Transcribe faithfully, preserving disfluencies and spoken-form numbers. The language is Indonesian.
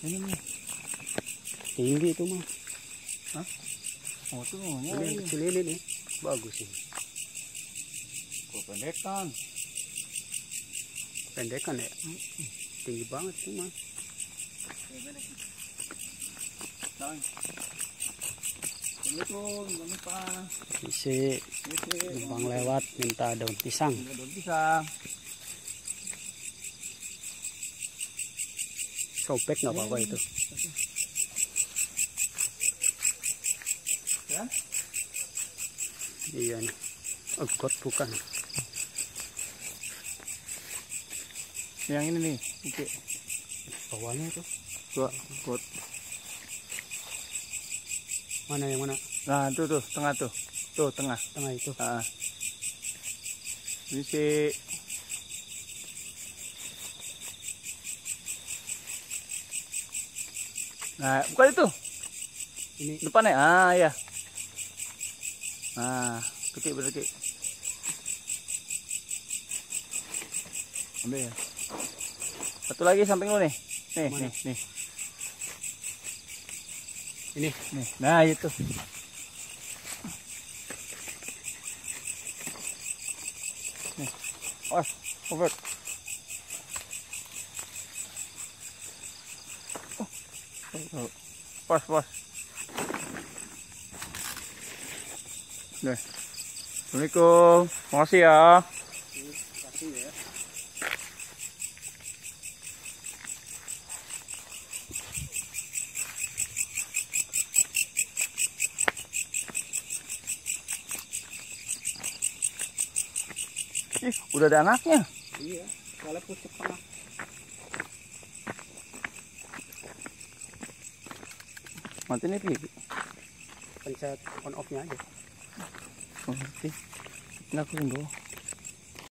Ini nih. Tinggi itu mah. Hah? Oh tuh Ini nyari. yang kecil ini nih. Bagus sih. Kependekan. Pendekan ya. Tinggi banget tuh mah. Assalamualaikum, jangan lupa. Isi numpang lewat minta daun pisang. Daun pisang. Sobek nggak apa-apa itu. Ya? Iya nih. Oh, got bukan. Yang ini nih, oke. Bawahnya itu. Dua got. Mana yang mana? Nah, tuh tuh, tengah tuh. Tuh, tengah. Tengah itu. Ah. Ini sih nah, bukan itu. Ini Depannya. Ah, ya. Nah, ketik berketik. Ambil ya. Satu lagi samping lu nih. Nih, Mana? nih, nih. ini Nih. Nah, itu. Nih. Oh, over. Oh. Pas, pas. Nih. Assalamualaikum. Makasih ya. kasih ya. Ih, udah ada anaknya. Iya, soalnya pucuk tengah. Mati nih, Pi. Pencet on off-nya aja. Oh, oke. Ini aku tunggu.